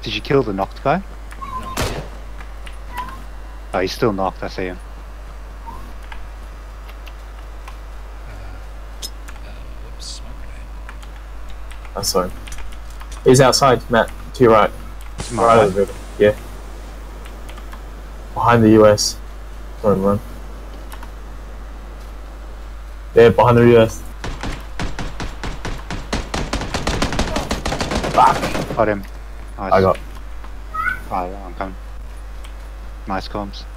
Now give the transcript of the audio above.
Did you kill the knocked guy? Not yet. Oh, he's still knocked, I see him. Whoops, smoke grenade. Oh, sorry. He's outside, Matt, to your right. To my Right right. of the river. Yeah. Behind the US. Don't run. Yeah, behind the US. Fuck! Got him. Nice. I got. Oh, I'm coming. Nice comms.